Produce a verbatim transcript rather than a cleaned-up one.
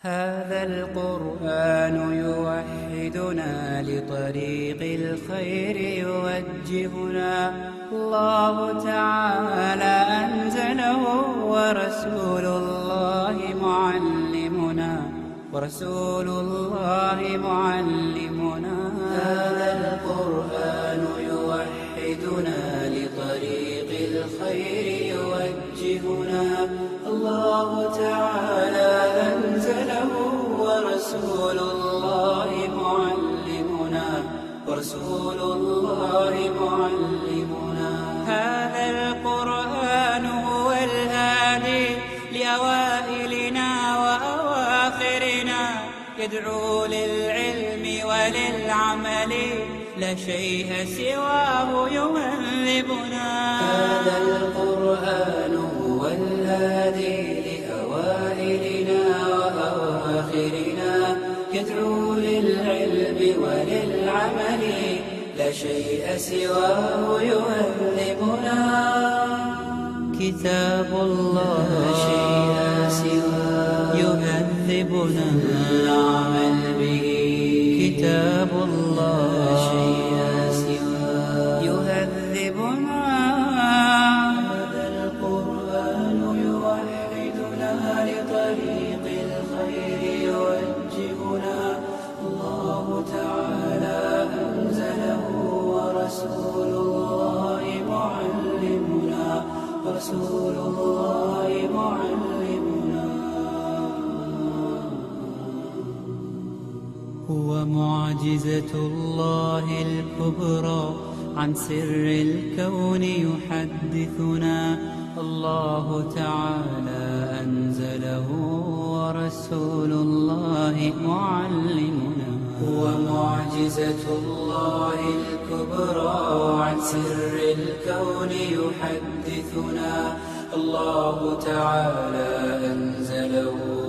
هذا القرآن يوحدنا لطريق الخير يوجهنا. الله تعالى أنزله ورسول الله معلمنا ورسول الله معلمنا. هذا القرآن يوحدنا لطريق الخير يوجهنا. الله تعالى أنزله ورسول الله معلمنا ورسول الله معلمنا. هذا القرآن هو الهادي لأوائلنا وأواخرنا، يدعو للعلم وللعمل، لا شيء سواه يهذبنا. هذا القرآن هو الهادي لأوائلنا وأواخرنا، يدعو للعلم وللعمل، لا شيء سواه يهذبنا. كتاب الله لا شيء سواه يهذبنا العمل به. كتاب الله لا شيء سواه يهذبنا. هذا القرآن يوحدنا لطريق الخير يوجهنا. الله تعالى أنزله ورسول الله معلمنا ورسول الله معلمنا. هو معجزة الله الكبرى، عن سر الكون يحدثنا. الله تعالى أنزله ورسول الله معلمنا. هو معجزة الله الكبرى، عن سر الكون يحدثنا. الله تعالى أنزله